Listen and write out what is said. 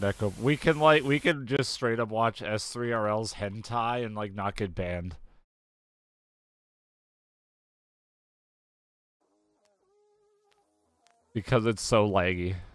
Neko. We can just straight up watch S3RL's hentai and like not get banned. Because it's so laggy.